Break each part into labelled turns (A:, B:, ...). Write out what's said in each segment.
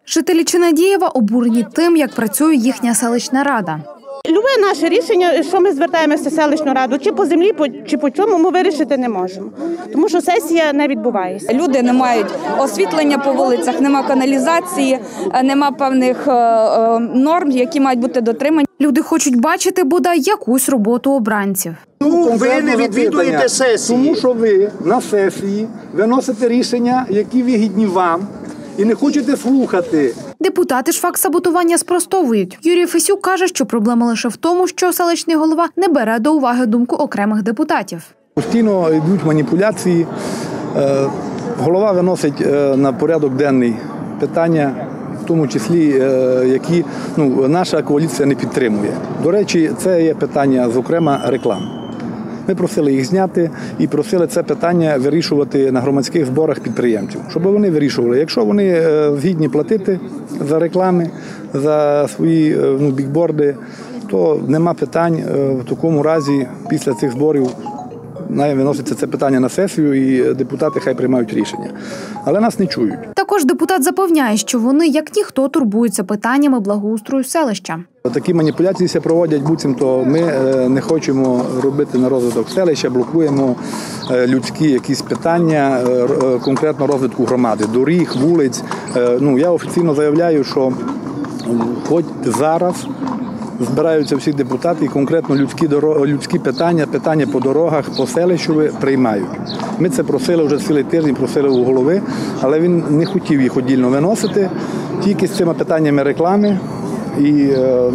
A: Жителі Чинадієва обурені тим, як працює їхня селищна рада.
B: Любе наше рішення, що ми звертаємося в селищну раду, чи по землі, чи по чому, ми вирішити не можемо. Тому що сесія не відбувається.
C: Люди не мають освітлення по вулицях, нема каналізації, нема певних норм, які мають бути дотримані.
A: Люди хочуть бачити бодай якусь роботу обранців.
D: Ви не відвідуєте сесії.
E: Тому що ви на сесії виносите рішення, які вигідні вам, і не хочете слухати.
A: Депутати ж факт саботування спростовують. Юрій Фесюк каже, що проблема лише в тому, що селищний голова не бере до уваги думку окремих депутатів. Постійно
E: йдуть маніпуляції. Голова виносить на порядок денний питання, в тому числі, які наша коаліція не підтримує. До речі, це є питання, зокрема, реклам. Ми просили їх зняти і просили це питання вирішувати на громадських зборах підприємців, щоб вони вирішували. Якщо вони згідні платити за реклами, за свої бікборди, то нема питань. В такому разі після цих зборів виноситься це питання на сесію і депутати хай приймають рішення. Але нас не чують. Також депутат запевняє, що вони, як ніхто, турбуються питаннями благоустрою селища. Такі маніпуляції се проводять, буцімто ми не хочемо робити на розвиток селища, блокуємо людські якісь питання, конкретно розвитку громади, доріг, вулиць. Я офіційно заявляю, що хоч зараз збираються всі депутати і конкретно людські питання по дорогах, по селищу приймають. Ми це просили вже цілий тиждень, просили у голови, але він не хотів їх віддільно виносити, тільки з цими питаннями реклами. І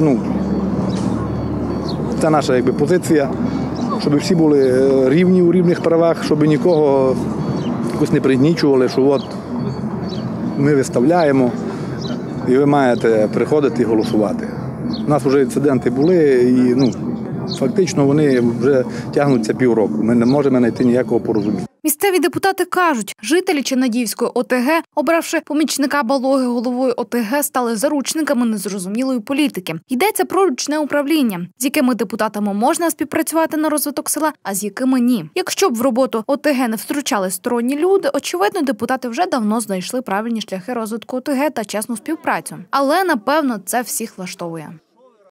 E: це наша позиція, щоб всі були рівні у рівних правах, щоб нікого якось не пригнічували, що от ми виставляємо і ви маєте приходити і голосувати. У нас вже інциденти були і фактично вони вже тягнуться півроку. Ми не можемо знайти ніякого порозуміння. Місцеві депутати кажуть, жителі Чинадіївської ОТГ, обравши помічника Балоги головою ОТГ, стали заручниками незрозумілої політики. Йдеться про ручне управління, з якими депутатами можна співпрацювати на розвиток села, а з якими ні. Якщо б в роботу ОТГ не втручались сторонні люди, очевидно, депутати вже давно знайшли правильні шляхи розвитку ОТГ та чесну співпрацю. Але, напевно, це всіх влаштовує.